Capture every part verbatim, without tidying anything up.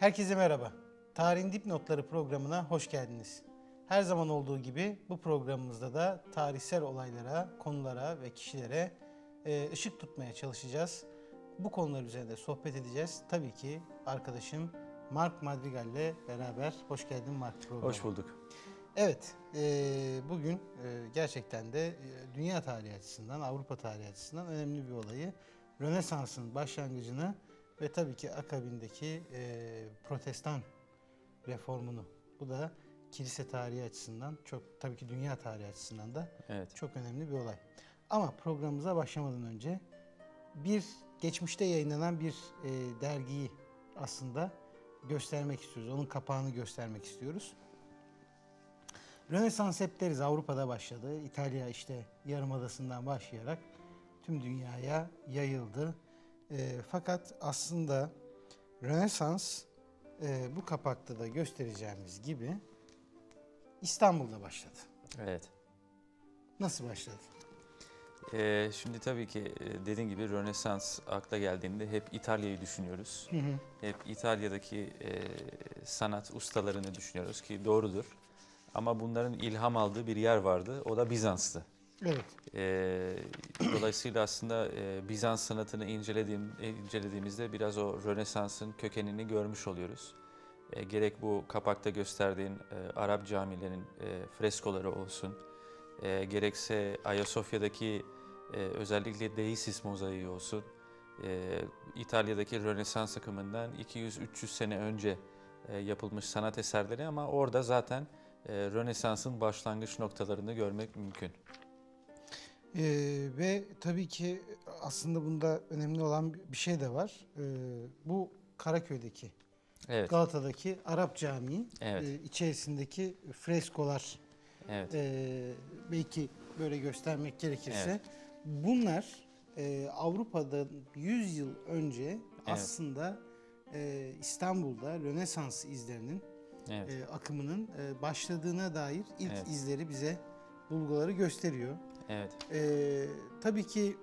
Herkese merhaba. Tarihin Dipnotları programına hoş geldiniz. Her zaman olduğu gibi bu programımızda da tarihsel olaylara, konulara ve kişilere e, ışık tutmaya çalışacağız. Bu konular üzerinde sohbet edeceğiz. Tabii ki arkadaşım Mark Madrigal ile beraber. Hoş geldin Mark programa. Hoş bulduk. Evet, e, bugün e, gerçekten de e, dünya tarihi açısından, Avrupa tarihi açısından önemli bir olayı, Rönesans'ın başlangıcını ve tabii ki akabindeki e, Protestan reformunu. Bu da kilise tarihi açısından, çok tabii ki dünya tarihi açısından da Evet. çok önemli bir olay. Ama programımıza başlamadan önce bir geçmişte yayınlanan bir e, dergiyi aslında göstermek istiyoruz. Onun kapağını göstermek istiyoruz. Rönesans hep deriz Avrupa'da başladı. İtalya işte Yarımadası'ndan başlayarak tüm dünyaya yayıldı. E, fakat aslında Rönesans e, bu kapakta da göstereceğimiz gibi İstanbul'da başladı. Evet. Nasıl başladı? Ee, şimdi tabii ki e, dediğin gibi Rönesans akla geldiğinde hep İtalya'yı düşünüyoruz. Hı hı. Hep İtalya'daki e, sanat ustalarını düşünüyoruz ki doğrudur. Ama bunların ilham aldığı bir yer vardı. O da Bizans'tı. Evet. Ee, dolayısıyla aslında e, Bizans sanatını incelediğim, incelediğimizde biraz o Rönesans'ın kökenini görmüş oluyoruz. E, gerek bu kapakta gösterdiğin e, Arap camilerin e, freskoları olsun, e, gerekse Ayasofya'daki e, özellikle Deisis mozaiği olsun, e, İtalya'daki Rönesans akımından iki yüz üç yüz sene önce e, yapılmış sanat eserleri ama orada zaten e, Rönesans'ın başlangıç noktalarını görmek mümkün. Ee, ve tabii ki aslında bunda önemli olan bir şey de var. Ee, bu Karaköy'deki, Evet, Galata'daki Arap Camii evet, e, içerisindeki freskolar, evet, e, belki böyle göstermek gerekirse, Evet. bunlar e, Avrupa'da yüz yıl önce Evet. aslında e, İstanbul'da Rönesans izlerinin evet, e, akımının e, başladığına dair ilk Evet. izleri bize, bulguları gösteriyor. evet, E, tabii ki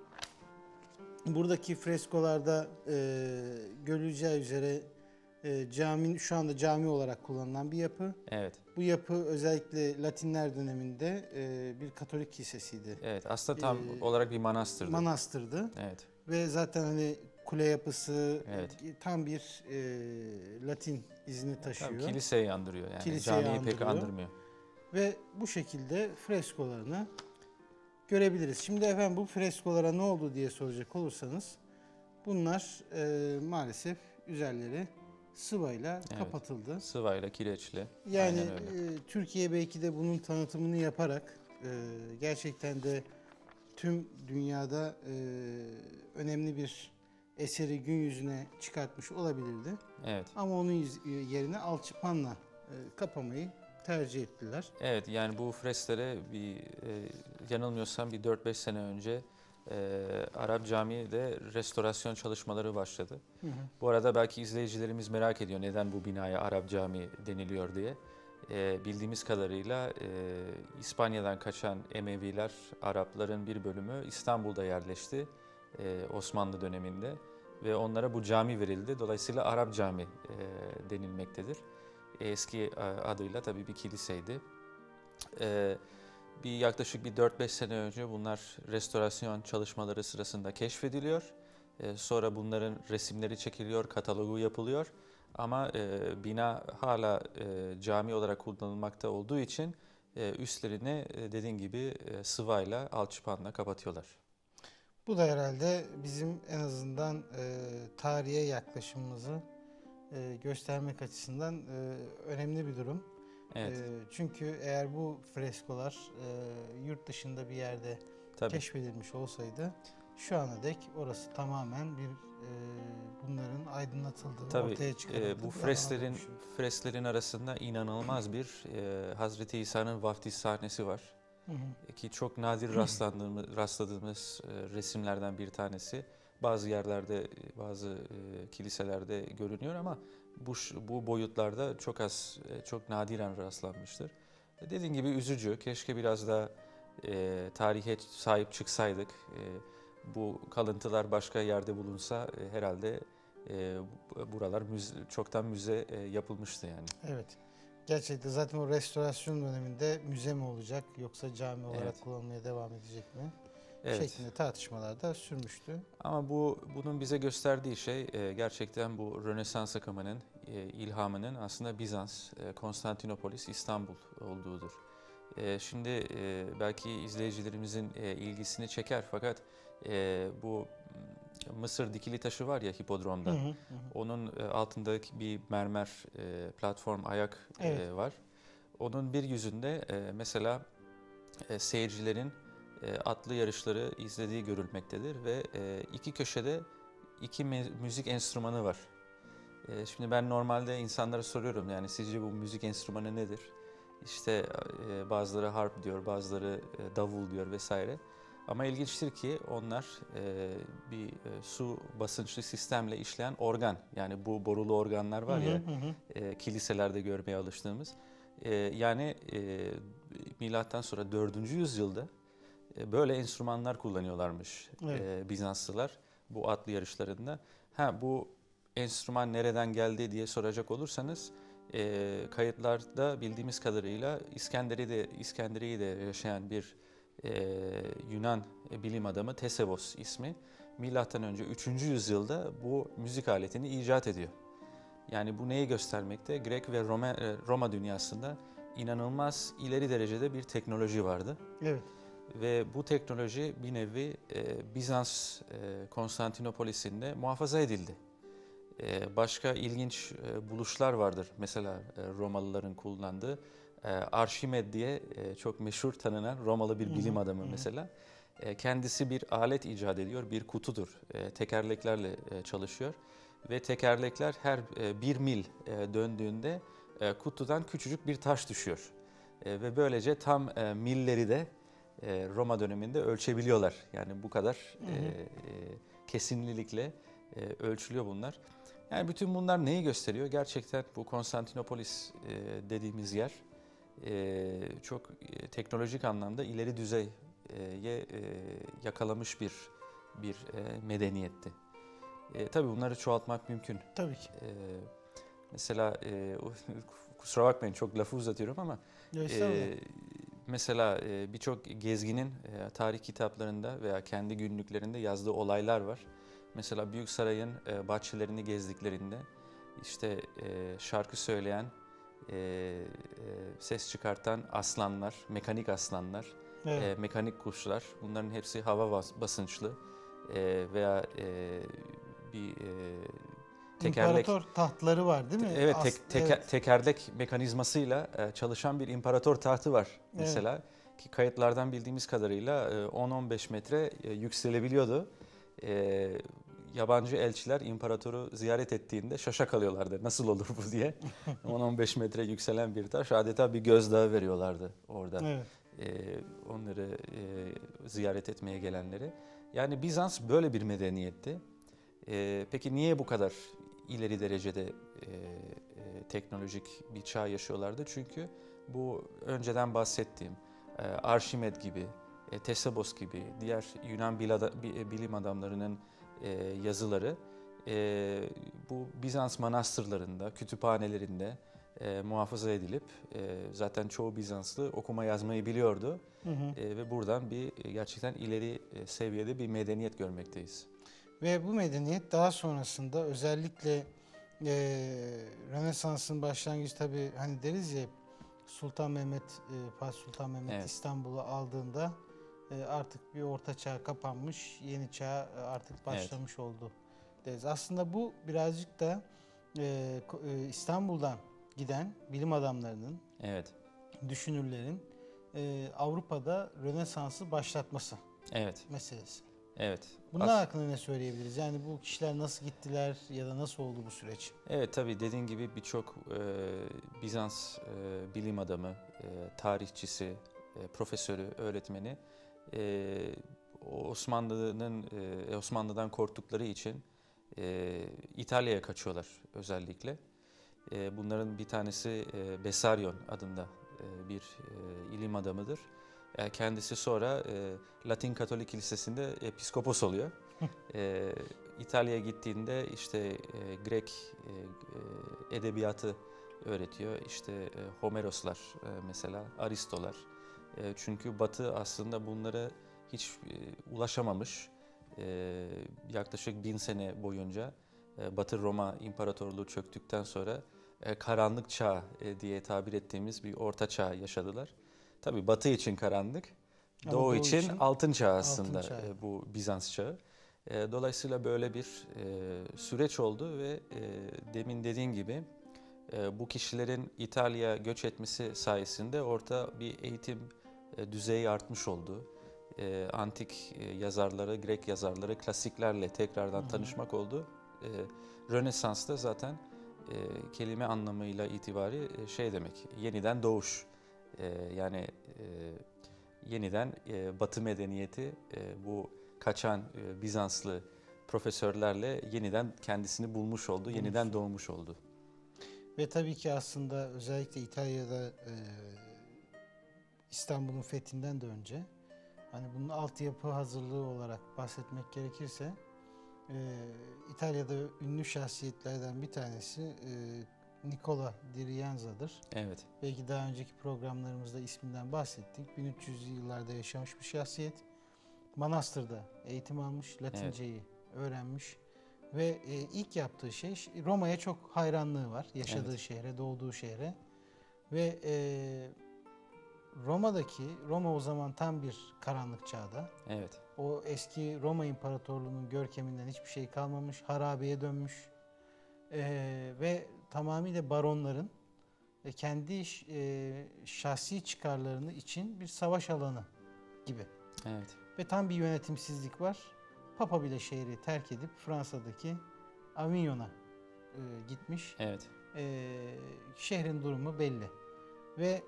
buradaki freskolarda e, görüleceği üzere e, cami şu anda cami olarak kullanılan bir yapı. evet, Bu yapı özellikle Latinler döneminde e, bir Katolik kilisesiydi. evet. Aslında tam Ee, olarak bir manastırdı. Manastırdı Evet, ve zaten hani kule yapısı Evet. e, tam bir e, Latin izini taşıyor. Tabii kiliseyi andırıyor yani. Kiliseyi Camiyi pek andırıyor. andırmıyor. Ve bu şekilde freskolarını görebiliriz. Şimdi efendim bu freskolara ne oldu diye soracak olursanız, bunlar e, maalesef üzerleri sıvayla Evet. kapatıldı. Sıvayla, kireçle. Yani Aynen öyle. e, Türkiye belki de bunun tanıtımını yaparak e, gerçekten de tüm dünyada e, önemli bir eseri gün yüzüne çıkartmış olabilirdi. Evet. Ama onun yüz- yerine alçıpanla e, kapamayı tercih ettiler. Evet, yani bu fresklere bir e, yanılmıyorsam bir dört beş sene önce e, Arap Camii'de restorasyon çalışmaları başladı. Hı hı. Bu arada belki izleyicilerimiz merak ediyor neden bu binaya Arap Camii deniliyor diye. E, bildiğimiz kadarıyla e, İspanya'dan kaçan Emeviler, Arapların bir bölümü İstanbul'da yerleşti e, Osmanlı döneminde ve onlara bu cami verildi. Dolayısıyla Arap Camii e, denilmektedir. Eski e, adıyla tabii bir kiliseydi. E, bir yaklaşık bir dört beş sene önce bunlar restorasyon çalışmaları sırasında keşfediliyor. E, sonra bunların resimleri çekiliyor, katalogu yapılıyor. Ama e, bina hala e, cami olarak kullanılmakta olduğu için e, üstlerini e, dediğin gibi e, sıvayla, alçıpanla kapatıyorlar. Bu da herhalde bizim en azından e, tarihe yaklaşımımızı e, göstermek açısından e, önemli bir durum. Evet, E, çünkü eğer bu freskolar e, yurt dışında bir yerde tabii. keşfedilmiş olsaydı, şu ana dek orası tamamen bir e, bunların aydınlatıldığı, Tabii ortaya çıkarıldığı e, bu bir alana freslerin dönüşürdü. freslerin arasında inanılmaz bir e, Hazreti İsa'nın vaftiz sahnesi var. Hı hı. Ki çok nadir rastlandığımız, rastladığımız e, resimlerden bir tanesi. Bazı yerlerde, e, bazı e, kiliselerde görünüyor ama bu bu boyutlarda çok az, e, çok nadiren rastlanmıştır. E, dediğin gibi üzücü. Keşke biraz da e, tarihe sahip çıksaydık. E, bu kalıntılar başka yerde bulunsa e, herhalde e, buralar müze, çoktan müze e, yapılmıştı yani. Evet. Gerçekten zaten o restorasyon döneminde müze mi olacak yoksa cami olarak Evet. kullanılmaya devam edecek mi? Evet. Şeklinde tartışmalar da sürmüştü. Ama bu bunun bize gösterdiği şey e, gerçekten bu Rönesans akımının e, ilhamının aslında Bizans, e, Konstantinopolis, İstanbul olduğudur. E, şimdi e, belki izleyicilerimizin e, ilgisini çeker fakat e, bu Mısır dikili taşı var ya hipodromda. Hı hı, hı. Onun e, altındaki bir mermer e, platform ayak e, Evet. var. Onun bir yüzünde e, mesela e, seyircilerin e, atlı yarışları izlediği görülmektedir ve e, iki köşede iki me- müzik enstrümanı var. E, şimdi ben normalde insanlara soruyorum yani sizce bu müzik enstrümanı nedir? İşte e, bazıları harp diyor, bazıları e, davul diyor vesaire. Ama ilginçtir ki onlar e, bir e, su basınçlı sistemle işleyen organ. Yani bu borulu organlar Hı var hı, ya hı hı. e, kiliselerde görmeye alıştığımız. E, yani e, milattan sonra dördüncü yüzyılda e, böyle enstrümanlar kullanıyorlarmış Evet. e, Bizanslılar bu atlı yarışlarında. Ha bu enstrüman nereden geldi diye soracak olursanız e, kayıtlarda bildiğimiz kadarıyla İskenderiye'de İskenderiye'de yaşayan bir e, Yunan bilim adamı Tesevos ismi milattan önce üçüncü yüzyılda bu müzik aletini icat ediyor. Yani bu neyi göstermekte? Grek ve Roma, e, Roma dünyasında inanılmaz ileri derecede bir teknoloji vardı. Evet. Ve bu teknoloji bir nevi e, Bizans e, Konstantinopolis'inde muhafaza edildi. E, başka ilginç e, buluşlar vardır. Mesela e, Romalıların kullandığı e, Arşimed diye e, çok meşhur tanınan Romalı bir Hı bilim hı, adamı hı hı. mesela. E, kendisi bir alet icat ediyor, bir kutudur. E, tekerleklerle e, çalışıyor ve tekerlekler her e, bir mil e, döndüğünde e, kutudan küçücük bir taş düşüyor. E, ve böylece tam e, milleri de e, Roma döneminde ölçebiliyorlar. Yani bu kadar Hı e, hı. e, kesinlilikle e, ölçülüyor bunlar. Yani bütün bunlar neyi gösteriyor? Gerçekten bu Konstantinopolis e, dediğimiz yer e, çok e, teknolojik anlamda ileri düzeye e, yakalamış bir bir e, medeniyetti. E, tabii bunları çoğaltmak mümkün. Tabii ki. E, mesela e, kusura bakmayın çok lafı uzatıyorum ama Ya, estağfurullah. e, mesela e, birçok gezginin e, tarih kitaplarında veya kendi günlüklerinde yazdığı olaylar var. Mesela Büyük Saray'ın e, bahçelerini gezdiklerinde işte e, şarkı söyleyen, e, e, ses çıkartan aslanlar, mekanik aslanlar, Evet. e, mekanik kuşlar bunların hepsi hava bas- basınçlı e, veya e, bir e, tekerlek İmparator tahtları var değil mi? evet As tek, teke- evet. tekerlek mekanizmasıyla e, çalışan bir imparator tahtı var Evet. mesela ki kayıtlardan bildiğimiz kadarıyla e, on on beş metre e, yükselebiliyordu. E, yabancı elçiler imparatoru ziyaret ettiğinde şaşa kalıyorlardı. Nasıl olur bu diye. on on beş metre yükselen bir taş adeta bir gözdağı veriyorlardı orada. Evet. E, onları e, ziyaret etmeye gelenleri. Yani Bizans böyle bir medeniyetti. E, peki niye bu kadar ileri derecede e, e, teknolojik bir çağ yaşıyorlardı? Çünkü bu önceden bahsettiğim e, Arşimed gibi, e, Tesebos gibi diğer Yunan bilada, bi- bilim adamlarının e, yazıları e, bu Bizans manastırlarında, kütüphanelerinde e, muhafaza edilip e, zaten çoğu Bizanslı okuma yazmayı biliyordu Hı hı. e, ve buradan bir e, gerçekten ileri e, seviyede bir medeniyet görmekteyiz. Ve bu medeniyet daha sonrasında özellikle e, Rönesans'ın başlangıcı tabii hani deriz ya Sultan Mehmet, e, Fatih Sultan Mehmet Evet, İstanbul'u aldığında e, artık bir orta çağ kapanmış, yeni çağ e, artık evet, başlamış oldu deriz. Aslında bu birazcık da e, ko- e, İstanbul'dan giden bilim adamlarının, evet, düşünürlerin e, Avrupa'da Rönesans'ı başlatması evet, meselesi. evet. Bunlar As hakkında ne söyleyebiliriz? Yani bu kişiler nasıl gittiler ya da nasıl oldu bu süreç? evet tabii dediğin gibi birçok e, Bizans e, bilim adamı, e, tarihçisi, e, profesörü, öğretmeni e, Osmanlı'nın e, Osmanlı'dan korktukları için e, İtalya'ya kaçıyorlar özellikle. E, bunların bir tanesi e, Bessarion adında e, bir e, ilim adamıdır. E, kendisi sonra e, Latin Katolik Kilisesi'nde episkopos oluyor. E, İtalya'ya gittiğinde işte e, Grek e, e, edebiyatı öğretiyor. İşte e, Homeroslar e, mesela, Aristolar. E, çünkü Batı aslında bunlara hiç e, ulaşamamış. E, yaklaşık bin sene boyunca e, Batı Roma İmparatorluğu çöktükten sonra e, karanlık çağ e, diye tabir ettiğimiz bir orta çağ yaşadılar. Tabii Batı için karanlık, Ama Doğu Doğu için için altın çağ altın aslında çağı. e, bu Bizans çağı. E, dolayısıyla böyle bir e, süreç oldu ve e, demin dediğin gibi e, bu kişilerin İtalya'ya göç etmesi sayesinde orta bir eğitim e, düzeyi artmış oldu. E, antik e, yazarları, Grek yazarları, klasiklerle Hı tekrardan hı. tanışmak oldu. E, Rönesans'ta zaten e, kelime anlamıyla itibari e, şey demek, yeniden doğuş. E, yani e, yeniden e, Batı medeniyeti e, bu kaçan e, Bizanslı profesörlerle yeniden kendisini bulmuş oldu, yeniden Bulmuştu. doğmuş oldu. Ve tabii ki aslında özellikle İtalya'da e, İstanbul'un fethinden de önce hani bunun altyapı hazırlığı olarak bahsetmek gerekirse e, İtalya'da ünlü şahsiyetlerden bir tanesi e, Nicola di Rienza'dır. Evet, Belki daha önceki programlarımızda isminden bahsettik. bin üç yüzlü yıllarda yaşamış bir şahsiyet. Manastır'da eğitim almış, evet, Latinceyi öğrenmiş ve e, ilk yaptığı şey Roma'ya çok hayranlığı var. Yaşadığı evet, şehre, doğduğu şehre ve e, Roma'daki, Roma o zaman tam bir karanlık çağda. evet, O eski Roma İmparatorluğu'nun görkeminden hiçbir şey kalmamış, harabeye dönmüş. E, ve tamamıyla baronların e, kendi e, şahsi çıkarlarını için bir savaş alanı gibi. evet, Ve tam bir yönetimsizlik var. Papa bile şehri terk edip Fransa'daki Avignon'a e, gitmiş. evet, E, şehrin durumu belli. Ve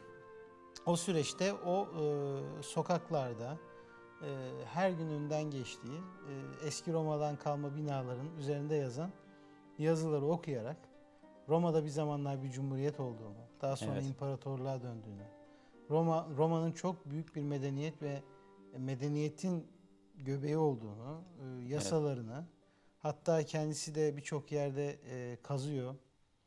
o süreçte o e, sokaklarda e, her gün önden geçtiği e, eski Roma'dan kalma binaların üzerinde yazan yazıları okuyarak Roma'da bir zamanlar bir cumhuriyet olduğunu, daha sonra evet, imparatorluğa döndüğünü, Roma Roma'nın çok büyük bir medeniyet ve medeniyetin göbeği olduğunu, e, evet, yasalarını, hatta kendisi de birçok yerde e, kazıyor.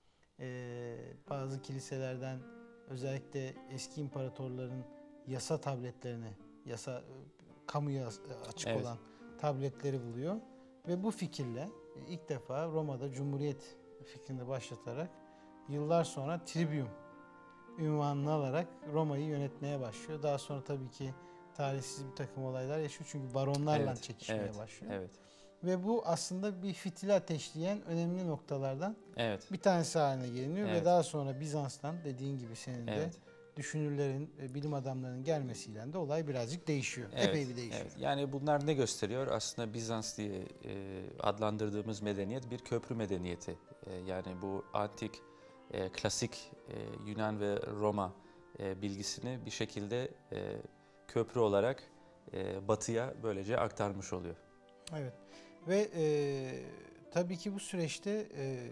E, bazı kiliselerden özellikle eski imparatorların yasa tabletlerini, yasa kamuya açık evet, olan tabletleri buluyor ve bu fikirle ilk defa Roma'da Cumhuriyet fikrini başlatarak yıllar sonra Trivium ünvanını alarak Roma'yı yönetmeye başlıyor. Daha sonra tabii ki talihsiz bir takım olaylar yaşıyor çünkü baronlarla evet, çekişmeye evet, başlıyor. evet, Ve bu aslında bir fitili ateşleyen önemli noktalardan evet, bir tanesi haline geliniyor ve evet, daha sonra Bizans'tan dediğin gibi senin de evet. düşünürlerin, e, bilim adamlarının gelmesiyle de olay birazcık değişiyor. Epey Evet, bir değişiyor. evet. Yani bunlar ne gösteriyor? Aslında Bizans diye e, adlandırdığımız medeniyet bir köprü medeniyeti. E, yani bu antik, e, klasik e, Yunan ve Roma e, bilgisini bir şekilde e, köprü olarak e, Batı'ya böylece aktarmış oluyor. Evet. Ve e, tabii ki bu süreçte e,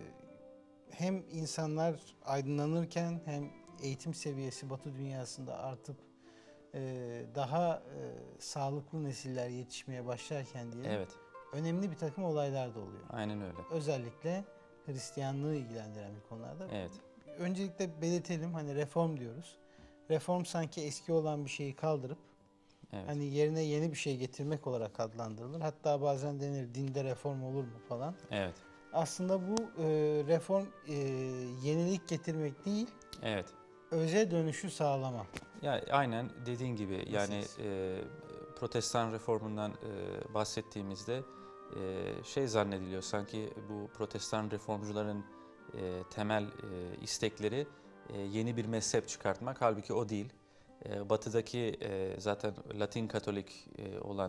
hem insanlar aydınlanırken hem eğitim seviyesi Batı dünyasında artıp e, daha e, sağlıklı nesiller yetişmeye başlarken diyelim Evet, önemli bir takım olaylar da oluyor. aynen öyle. Özellikle Hristiyanlığı ilgilendiren bir konularda. Evet, Öncelikle belirtelim hani reform diyoruz. Reform sanki eski olan bir şeyi kaldırıp evet, hani yerine yeni bir şey getirmek olarak adlandırılır. Hatta bazen denir dinde reform olur mu falan. evet, Aslında bu e, reform e, yenilik getirmek değil, evet. öze dönüşü sağlama Ya aynen dediğin gibi yani meselesi. e, Protestan reformundan e, bahsettiğimizde e, şey zannediliyor sanki bu Protestan reformcuların e, temel e, istekleri e, yeni bir mezhep çıkartmak. Halbuki o değil. E, batı'daki e, zaten Latin Katolik e, olan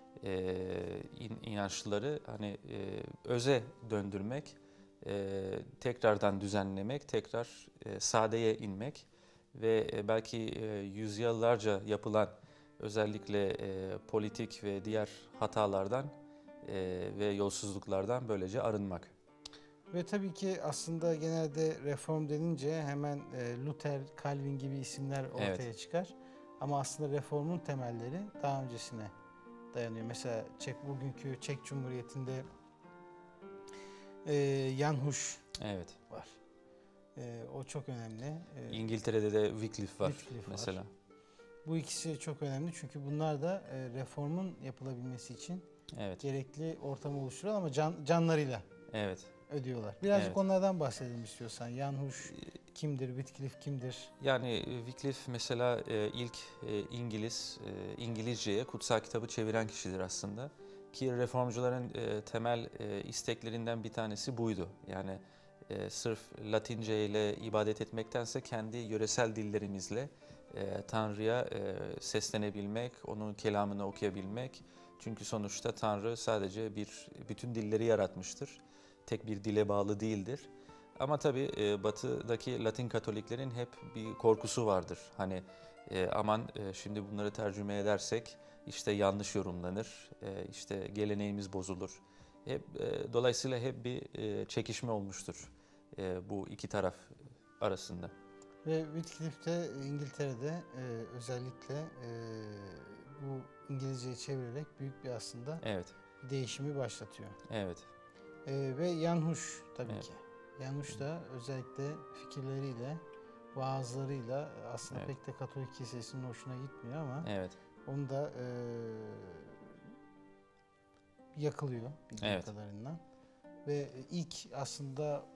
e, in, inançlıları hani e, öze döndürmek, e, tekrardan düzenlemek, tekrar e, sadeye inmek ve e, belki e, yüzyıllarca yapılan özellikle e, politik ve diğer hatalardan e, ve yolsuzluklardan böylece arınmak. Ve tabii ki aslında genelde reform denince hemen e, Luther, Calvin gibi isimler Evet, ortaya çıkar. Ama aslında reformun temelleri daha öncesine dayanıyor. Mesela Çek bugünkü Çek Cumhuriyeti'nde e, Jan Hus Evet. var. E, o çok önemli. E, İngiltere'de de Wycliffe var Wycliffe var. mesela. Bu ikisi çok önemli çünkü bunlar da e, reformun yapılabilmesi için Evet. gerekli ortamı oluşturuyor ama can, canlarıyla Evet. ödüyorlar. Birazcık Evet. onlardan bahsedelim istiyorsan. Jan Hus kimdir, Wycliffe kimdir? Yani e, Wycliffe mesela e, ilk e, İngiliz, e, İngilizceye kutsal kitabı çeviren kişidir aslında. Ki reformcuların e, temel e, isteklerinden bir tanesi buydu. Yani e, sırf Latince ile ibadet etmektense kendi yöresel dillerimizle e, Tanrı'ya e, seslenebilmek, onun kelamını okuyabilmek. Çünkü sonuçta Tanrı sadece bir bütün dilleri yaratmıştır. Tek bir dile bağlı değildir. Ama tabii e, Batı'daki Latin Katoliklerin hep bir korkusu vardır. Hani e, aman e, şimdi bunları tercüme edersek işte yanlış yorumlanır, e, işte geleneğimiz bozulur. Hep, e, dolayısıyla hep bir e, çekişme olmuştur e, bu iki taraf arasında. Ve Wycliffe de İngiltere'de e, özellikle e, bu İngilizceyi çevirerek büyük bir aslında Evet, değişimi başlatıyor. evet, E, ve Jan Hus tabii evet, ki. Jan Hus da özellikle fikirleriyle, vaazlarıyla aslında evet, pek de Katolik kilisesinin hoşuna gitmiyor ama evet, onu da e, yakılıyor bildiğim evet, kadarıyla. Ve ilk aslında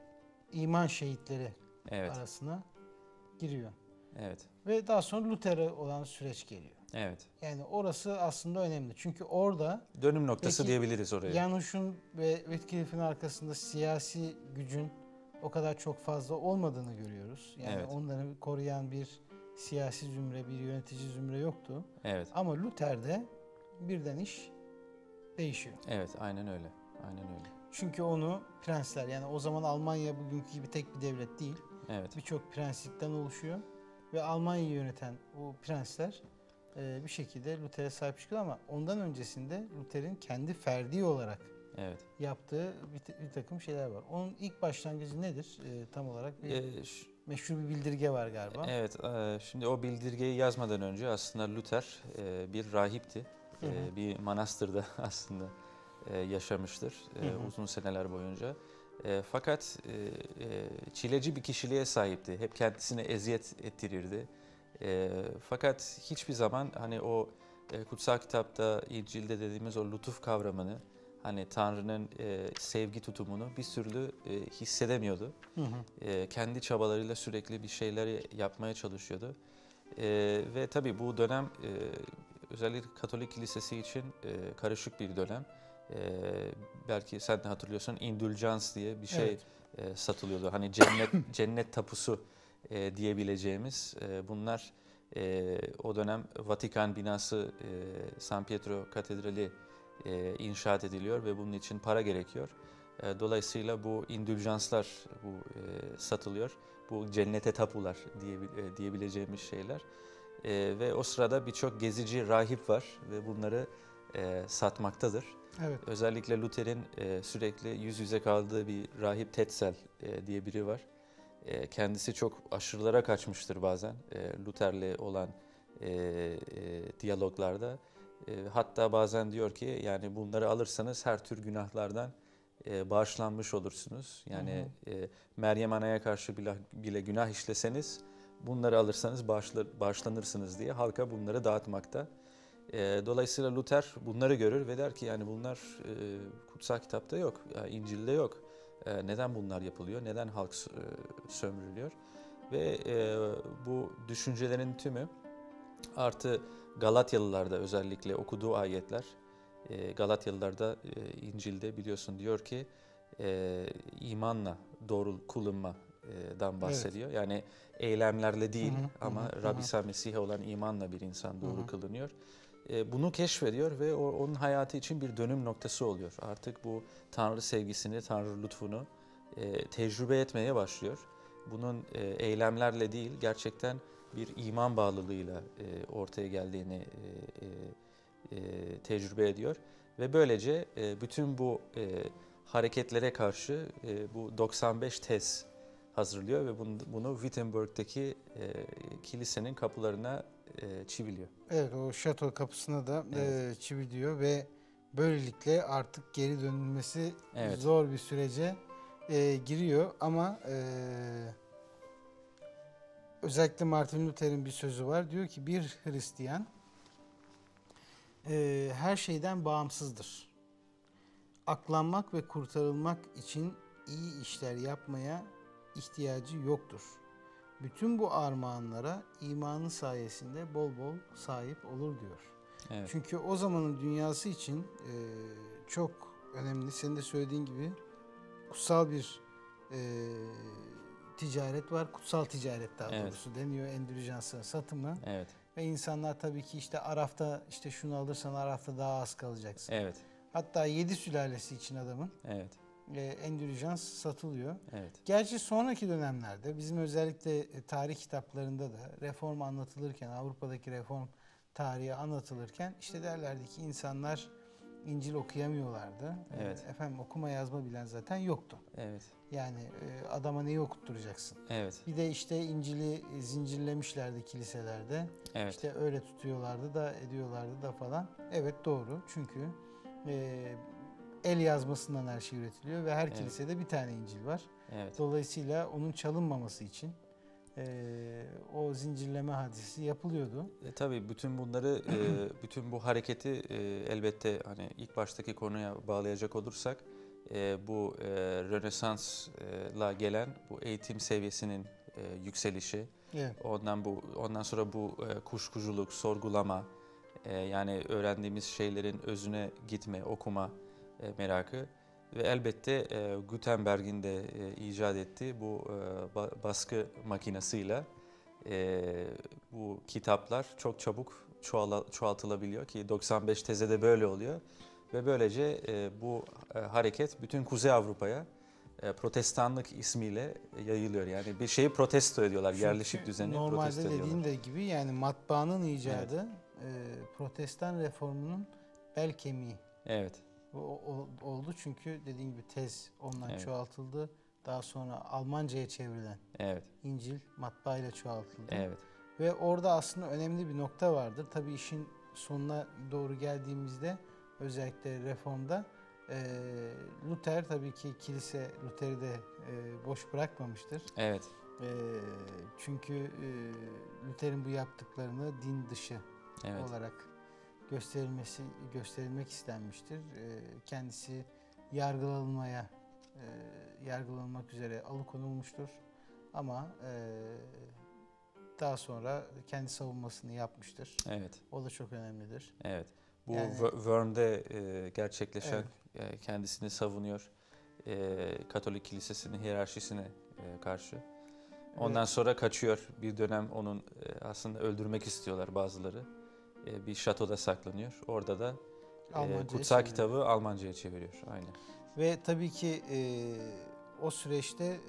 iman şehitleri evet, arasına giriyor. evet, Ve daha sonra Luther'e olan süreç geliyor. evet. Yani orası aslında önemli. Çünkü orada Dönüm noktası belki diyebiliriz oraya. Jan Hus'un ve Wycliffe'in arkasında siyasi gücün o kadar çok fazla olmadığını görüyoruz. Yani Evet, onları koruyan bir siyasi zümre, bir yönetici zümre yoktu. evet, Ama Luther'de birden iş değişiyor. evet, aynen öyle, aynen öyle. Çünkü onu prensler, yani o zaman Almanya bugünkü gibi tek bir devlet değil. Evet, Birçok prenslikten oluşuyor. Ve Almanya'yı yöneten o prensler e, bir şekilde Luther'e sahip çıkıyor ama ondan öncesinde Luther'in kendi ferdi olarak evet. yaptığı bir, bir takım şeyler var. Onun ilk başlangıcı nedir? E, tam olarak bir E, ş- meşhur bir bildirge var galiba. Evet, e, şimdi o bildirgeyi yazmadan önce aslında Luther e, bir rahipti. Hı hı. E, Bir manastırda aslında e, yaşamıştır e, Hı hı. uzun seneler boyunca. E, Fakat e, e, çileci bir kişiliğe sahipti. Hep kendisine eziyet ettirirdi. E, Fakat hiçbir zaman hani o e, kutsal kitapta, İncil'de dediğimiz o lütuf kavramını, hani Tanrı'nın e, sevgi tutumunu bir türlü e, hissedemiyordu. Hı hı. E, kendi çabalarıyla sürekli bir şeyler yapmaya çalışıyordu. E, ve tabii bu dönem e, özellikle Katolik Kilisesi için e, karışık bir dönem. E, Belki sen de hatırlıyorsun, indulgence diye bir şey Evet. e, satılıyordu. Hani cennet cennet tapusu e, diyebileceğimiz e, bunlar e, o dönem Vatikan binası e, San Pietro Katedrali e, inşaat ediliyor ve bunun için para gerekiyor. E, Dolayısıyla bu indüljanslar bu e, satılıyor. Bu cennete tapular diye, e, diyebileceğimiz şeyler. E, ve o sırada birçok gezici rahip var ve bunları e, satmaktadır. Evet. Özellikle Luther'in e, sürekli yüz yüze kaldığı bir rahip Tetzel e, diye biri var. E, kendisi çok aşırılara kaçmıştır bazen e, Luther'le olan e, e, diyaloglarda. E, hatta bazen diyor ki yani bunları alırsanız her tür günahlardan e, bağışlanmış olursunuz. Yani Hı hı. e, Meryem Ana'ya karşı bile, bile günah işleseniz bunları alırsanız bağışla, bağışlanırsınız diye halka bunları dağıtmakta. E, dolayısıyla Luther bunları görür ve der ki yani bunlar e, kutsal kitapta yok, yani İncil'de yok. E, neden bunlar yapılıyor? Neden halk e, sömürülüyor? Ve e, bu düşüncelerin tümü artı Galatyalılarda özellikle okuduğu ayetler, e, Galatyalılarda e, İncil'de biliyorsun diyor ki e, imanla doğru kulunmadan Evet. bahsediyor. Yani eylemlerle Hı değil hı. Hı ama hı. Hı Rab hı. İsa Mesih'e olan imanla bir insan Hı doğru hı. kılınıyor. E, bunu keşfediyor ve o, onun hayatı için bir dönüm noktası oluyor. Artık bu Tanrı sevgisini, Tanrı lütfunu e, tecrübe etmeye başlıyor. Bunun e, eylemlerle değil, gerçekten bir iman bağlılığıyla e, ortaya geldiğini e, e, e, tecrübe ediyor. Ve böylece e, bütün bu e, hareketlere karşı e, bu doksan beş tez hazırlıyor ve bunu, bunu Wittenberg'deki e, kilisenin kapılarına e, çiviliyor. Evet, o şato kapısına da Evet, e, çivi diyor ve böylelikle artık geri dönülmesi Evet. zor bir sürece e, giriyor. Ama e, özellikle Martin Luther'in bir sözü var. Diyor ki bir Hristiyan e, her şeyden bağımsızdır. Aklanmak ve kurtarılmak için iyi işler yapmaya ihtiyacı yoktur. Bütün bu armağanlara imanı sayesinde bol bol sahip olur diyor. Evet. Çünkü o zamanın dünyası için e, çok önemli. Senin de söylediğin gibi kutsal bir e, ticaret var. Kutsal ticaret daha Evet. doğrusu deniyor, endürijansın satımı. Evet. Ve insanlar tabii ki işte Araf'ta işte şunu alırsan Araf'ta daha az kalacaksın. Evet. Hatta yedi sülalesi için adamın Evet. e, endürijans satılıyor. Evet. Gerçi sonraki dönemlerde bizim özellikle e, tarih kitaplarında da reform anlatılırken, Avrupa'daki reform tarihi anlatılırken işte derlerdi ki insanlar İncil okuyamıyorlardı. Evet. E, efendim okuma yazma bilen zaten yoktu. Evet. Yani e, adama neyi okutturacaksın? Evet. Bir de işte İncil'i e, zincirlemişlerdi kiliselerde. Evet. İşte öyle tutuyorlardı da ediyorlardı da falan. Evet doğru çünkü e, el yazmasından her şey üretiliyor ve her Evet. kilisede bir tane İncil var. Evet. Dolayısıyla onun çalınmaması için e, o zincirleme hadisi yapılıyordu. E, tabii bütün bunları, e, bütün bu hareketi e, elbette hani ilk baştaki konuya bağlayacak olursak e, bu e, Rönesans'la gelen bu eğitim seviyesinin e, yükselişi, Evet. ondan bu ondan sonra bu e, kuşkuculuk, sorgulama, e, yani öğrendiğimiz şeylerin özüne gitme, okuma e, merakı ve elbette e, Gutenberg'in de e, icat ettiği bu e, ba- baskı makinesiyle e, bu kitaplar çok çabuk çoğala, çoğaltılabiliyor ki doksan beş teze de böyle oluyor ve böylece e, bu e, hareket bütün Kuzey Avrupa'ya e, protestanlık ismiyle yayılıyor. Yani bir şeyi protesto ediyorlar, Çünkü yerleşik düzeni normalde protesto ediyorlar. dediğin de gibi yani matbaanın icadı e, protestan reformunun bel kemiği Evet, o, o- oldu. Çünkü dediğin gibi tez ondan Evet. çoğaltıldı. Daha sonra Almanca'ya çevrilen evet, İncil matbaayla çoğaltıldı. evet, Ve orada aslında önemli bir nokta vardır. Tabii işin sonuna doğru geldiğimizde özellikle reformda e, Luther tabii ki kilise Luther'i de e, boş bırakmamıştır. evet, E, çünkü e, Luther'in bu yaptıklarını din dışı evet, olarak gösterilmesi gösterilmek istenmiştir. E, kendisi yargılanmaya e, yargılanmak üzere alıkonulmuştur. Ama e, daha sonra kendi savunmasını yapmıştır. evet, O da çok önemlidir. evet. Bu Yani- Wor- Worm'de e, gerçekleşen, Evet. e, kendisini savunuyor e, Katolik Kilisesi'nin hiyerarşisine e, karşı. Ondan sonra kaçıyor. Bir dönem onun e, aslında öldürmek istiyorlar bazıları. E, bir şatoda saklanıyor. Orada da e, Almanca'ya kutsal çeviriyor. kitabı Almanca'ya çeviriyor. Aynen. Ve tabii ki e, o süreçte e,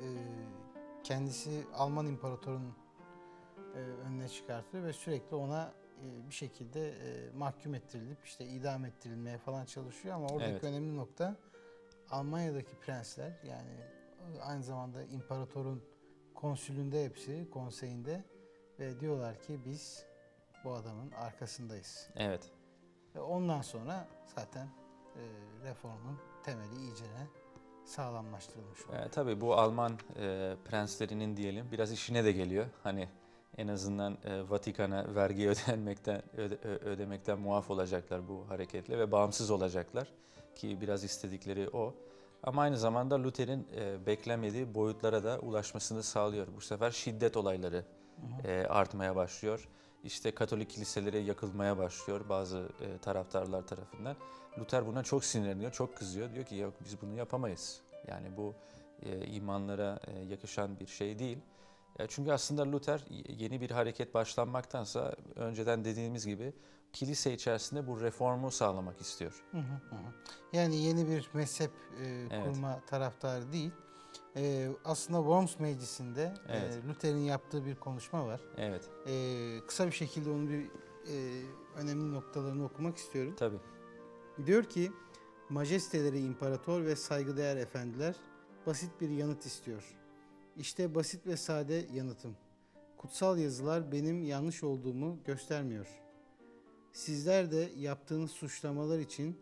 kendisi Alman imparatorunun e, önüne çıkartılıyor ve sürekli ona e, bir şekilde e, mahkum ettirilip işte idam ettirilmeye falan çalışıyor ama oradaki Evet. önemli nokta Almanya'daki prensler yani aynı zamanda imparatorun konsülünde hepsi konseyinde ve diyorlar ki biz bu adamın arkasındayız. Evet. Ve ondan sonra zaten e, reformun temeli iyicene sağlamlaştırılmış oluyor. E, tabii bu Alman e, prenslerinin diyelim biraz işine de geliyor. Hani en azından e, Vatikan'a vergi ödenmekten öde- ö- ödemekten muaf olacaklar bu hareketle ve bağımsız olacaklar ki biraz istedikleri o. Ama aynı zamanda Luther'in e, beklemediği boyutlara da ulaşmasını sağlıyor. Bu sefer şiddet olayları e, artmaya başlıyor. İşte Katolik kiliselere yakılmaya başlıyor bazı e, taraftarlar tarafından. Luther buna çok sinirleniyor, çok kızıyor. Diyor ki yok biz bunu yapamayız. Yani bu e, imanlara e, yakışan bir şey değil. E, çünkü aslında Luther yeni bir hareket başlanmaktansa önceden dediğimiz gibi kilise içerisinde bu reformu sağlamak istiyor. Hı hı hı. Yani yeni bir mezhep e, Evet. kurma taraftarı değil. E, aslında Worms Meclisi'nde Evet. e, Luther'in yaptığı bir konuşma var. Evet, E, kısa bir şekilde onun bir e, önemli noktalarını okumak istiyorum. tabii. Diyor ki, majesteleri imparator ve saygıdeğer efendiler basit bir yanıt istiyor. İşte basit ve sade yanıtım. Kutsal yazılar benim yanlış olduğumu göstermiyor. Sizler de yaptığınız suçlamalar için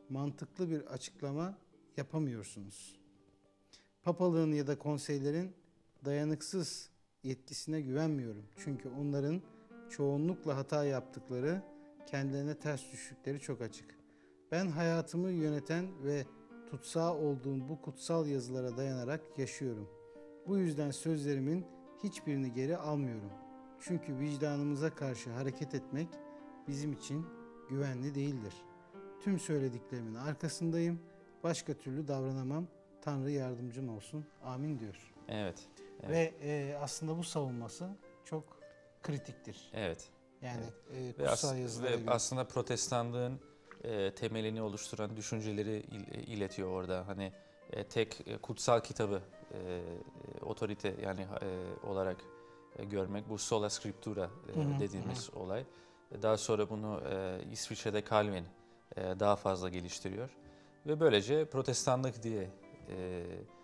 mantıklı bir açıklama yapamıyorsunuz. Papalığın ya da konseylerin dayanıksız yetkisine güvenmiyorum. Çünkü onların çoğunlukla hata yaptıkları, kendilerine ters düştükleri çok açık. Ben hayatımı yöneten ve tutsağı olduğum bu kutsal yazılara dayanarak yaşıyorum. Bu yüzden sözlerimin hiçbirini geri almıyorum. Çünkü vicdanımıza karşı hareket etmek bizim için güvenli değildir. Tüm söylediklerimin arkasındayım. Başka türlü davranamam. Tanrı yardımcın olsun. Amin diyor. Evet. Evet. Ve e, aslında bu savunması çok kritiktir. Evet. Yani Evet. e, Ve, kutsal as- yazılara ve göre. aslında protestanlığın e, temelini oluşturan düşünceleri il- iletiyor orada. Hani e, tek e, kutsal kitabı e, e, otorite yani e, olarak e, görmek, bu sola scriptura e, Hı hı, dediğimiz olay. E, Daha sonra bunu e, İsviçre'de Calvin e, daha fazla geliştiriyor ve böylece protestanlık diye e,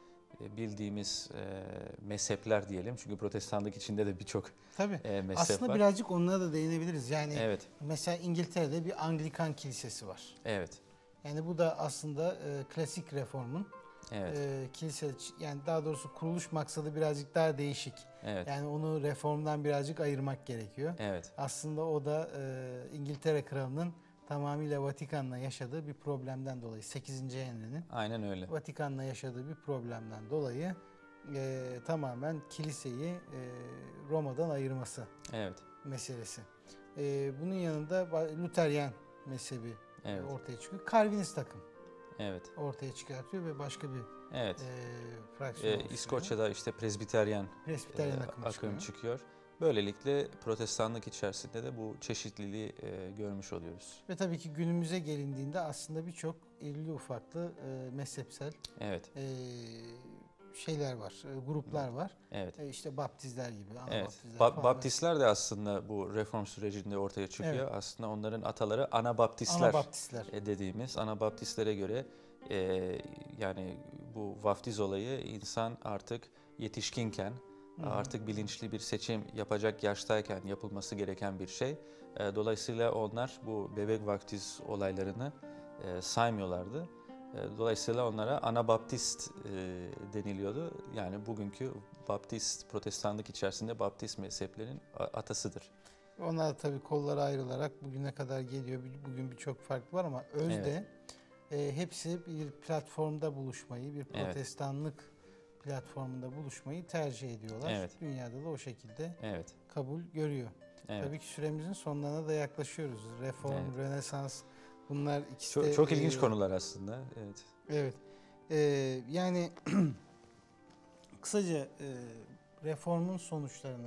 e, bildiğimiz e, mezhepler diyelim, çünkü protestanlık içinde de birçok Tabii. e, mezhep Aslında var. birazcık onlara da değinebiliriz. Yani Evet, mesela İngiltere'de bir Anglikan kilisesi var. evet, Yani bu da aslında e, klasik reformun evet, e, kilise, yani daha doğrusu kuruluş maksadı birazcık daha değişik. evet, Yani onu reformdan birazcık ayırmak gerekiyor. evet, Aslında o da e, İngiltere Kralı'nın tamamıyla Vatikan'la yaşadığı bir problemden dolayı, sekizinci Henry'nin aynen öyle. Vatikan'la yaşadığı bir problemden dolayı e, tamamen kiliseyi e, Roma'dan ayırması Evet, meselesi. E, bunun yanında ba- Luteryen mezhebi e, evet, ortaya çıkıyor. Calvinist akım evet, ortaya çıkartıyor ve başka bir evet. e, fraksiyon Ee, oluşturuyor. İskoçya'da işte Presbiteryen Presbiteryen e, akımı akım çıkıyor. çıkıyor. Böylelikle protestanlık içerisinde de bu çeşitliliği e, görmüş oluyoruz. Ve tabii ki günümüze gelindiğinde aslında birçok irili ufaklı e, mezhepsel Evet, e, şeyler var, e, gruplar var. evet. E, işte Baptistler gibi, Evet. Anabaptistler Ba- falan. Baptistler de aslında bu reform sürecinde ortaya çıkıyor. Evet. Aslında onların ataları Anabaptistler Anabaptistler. e, dediğimiz. Anabaptistlere göre e, yani bu vaftiz olayı insan artık yetişkinken, Hı hı. artık bilinçli bir seçim yapacak yaştayken yapılması gereken bir şey. E, dolayısıyla onlar bu bebek vaftiz olaylarını e, saymıyorlardı. E, Dolayısıyla onlara Anabaptist e, deniliyordu. Yani bugünkü Baptist, Protestanlık içerisinde Baptist mezheplerin a- atasıdır. Onlar da tabii kollara ayrılarak bugüne kadar geliyor. Bugün birçok fark var ama özde e, hepsi bir platformda buluşmayı, bir Evet. protestanlık platformunda buluşmayı tercih ediyorlar. Evet. Dünyada da o şekilde Evet, kabul görüyor. evet. Tabii ki süremizin sonlarına da yaklaşıyoruz. Reform, Evet. Rönesans, bunlar ikisi Çok, de... çok ilginç e, konular aslında. Evet. Evet. E, yani kısaca e, reformun sonuçlarını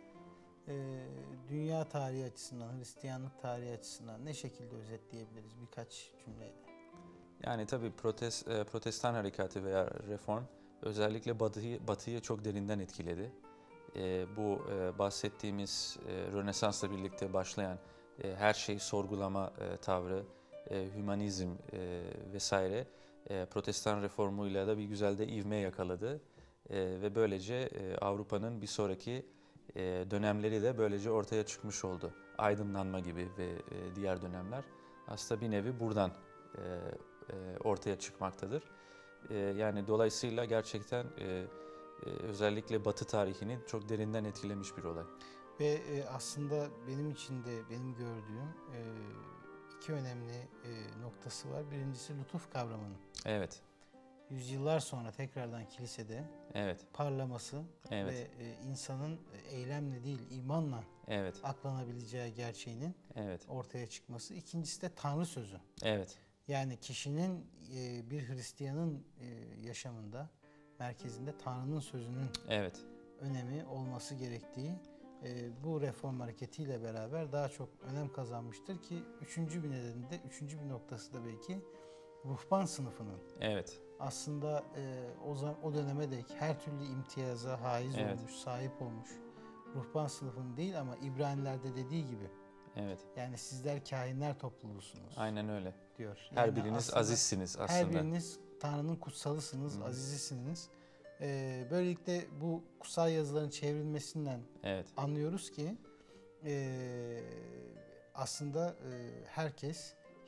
e, dünya tarihi açısından, Hristiyanlık tarihi açısından ne şekilde özetleyebiliriz birkaç cümleyle? Yani tabii protest, e, protestan harekatı veya reform özellikle batıyı, batıyı çok derinden etkiledi. E, bu e, bahsettiğimiz e, Rönesans'la birlikte başlayan e, her şeyi sorgulama e, tavrı, e, hümanizm e, vesaire e, protestan reformuyla da bir güzel de ivme yakaladı. E, ve böylece e, Avrupa'nın bir sonraki e, dönemleri de böylece ortaya çıkmış oldu. Aydınlanma gibi ve e, diğer dönemler aslında bir nevi buradan e, e, ortaya çıkmaktadır. E, yani dolayısıyla gerçekten e, e, özellikle Batı tarihini çok derinden etkilemiş bir olay. Ve e, aslında benim için de benim gördüğüm e, iki önemli e, noktası var. Birincisi lütuf kavramının Evet, yüzyıllar sonra tekrardan kilisede evet, parlaması evet, ve e, insanın eylemle değil imanla evet, aklanabileceği gerçeğinin evet, ortaya çıkması. İkincisi de Tanrı sözü. evet, Yani kişinin e, bir Hristiyanın e, yaşamında merkezinde Tanrı'nın sözünün evet, önemi olması gerektiği e, bu reform hareketiyle beraber daha çok önem kazanmıştır ki üçüncü bir nedeni de, üçüncü bir noktası da belki ruhban sınıfının evet, aslında e, o zaman o döneme dek her türlü imtiyaza haiz Evet. olmuş, sahip olmuş ruhban sınıfının değil ama İbranilerde dediği gibi evet. yani sizler kahinler topluluğusunuz Aynen öyle. diyor. Her Yani biriniz aslında azizsiniz aslında. her biriniz Tanrı'nın kutsalısınız, Hı. azizisiniz. Ee, böylelikle bu kutsal yazıların çevrilmesinden Evet, anlıyoruz ki e, aslında e, herkes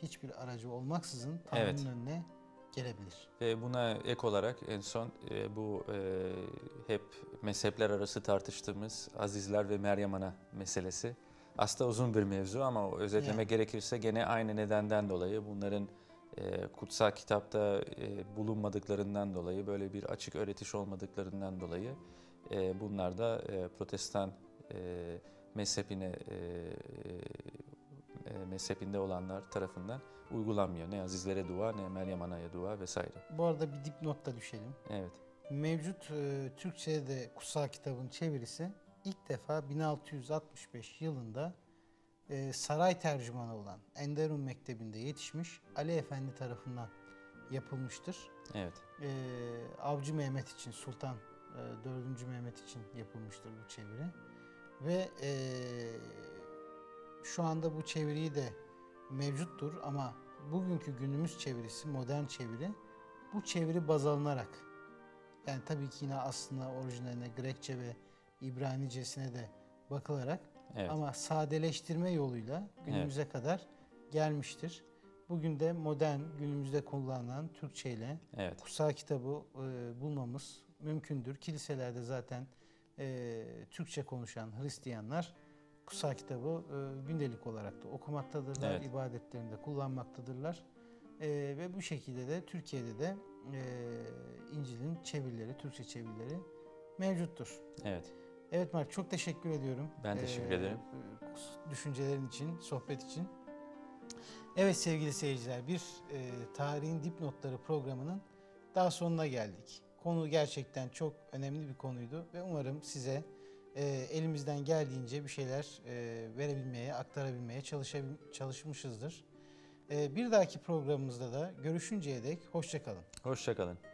hiçbir aracı olmaksızın Tanrı'nın Evet. önüne gelebilir. Ve buna ek olarak en son e, bu e, hep mezhepler arası tartıştığımız Azizler ve Meryem Ana meselesi. Aslında uzun bir mevzu ama özetlemek Yani. gerekirse gene aynı nedenden dolayı bunların e, kutsal kitapta e, bulunmadıklarından dolayı, böyle bir açık öğretiş olmadıklarından dolayı e, bunlar da e, Protestan e, mezhebine e, e, mezhebinde olanlar tarafından uygulanmıyor. Ne Azizlere dua, ne Meryem Ana'ya dua vesaire. Bu arada bir dipnot da düşelim. Evet, Mevcut e, Türkçe'de kutsal kitabın çevirisi ilk defa bin altı yüz altmış beş yılında e, saray tercümanı olan Enderun Mektebi'nde yetişmiş Ali Efendi tarafından yapılmıştır. evet, E, Avcı Mehmet için, Sultan e, dördüncü. Mehmet için yapılmıştır bu çeviri. Ve e, şu anda bu çeviriyi de mevcuttur ama bugünkü günümüz çevirisi, modern çeviri, bu çeviri baz alınarak, yani tabii ki yine aslında orijinaline, Grekçe ve İbranicesine de bakılarak evet, ama sadeleştirme yoluyla günümüze kadar gelmiştir. Bugün de modern, günümüzde kullanılan Türkçe ile evet, kutsal kitabı e, bulmamız mümkündür. Kiliselerde zaten e, Türkçe konuşan Hristiyanlar kutsal kitabı e, gündelik olarak da okumaktadırlar, Evet. ibadetlerinde kullanmaktadırlar. E, ve bu şekilde de Türkiye'de de e, İncil'in çevirileri, Türkçe çevirileri mevcuttur. evet. Evet Mark, çok teşekkür ediyorum. Ben teşekkür Ee, ederim. Düşüncelerin için, sohbet için. Evet sevgili seyirciler, bir e, Tarihin Dipnotları programının daha sonuna geldik. Konu gerçekten çok önemli bir konuydu ve umarım size e, elimizden geldiğince bir şeyler e, verebilmeye, aktarabilmeye çalışabil- çalışmışızdır. E, bir dahaki programımızda da görüşünceye dek hoşça kalın. Hoşça kalın.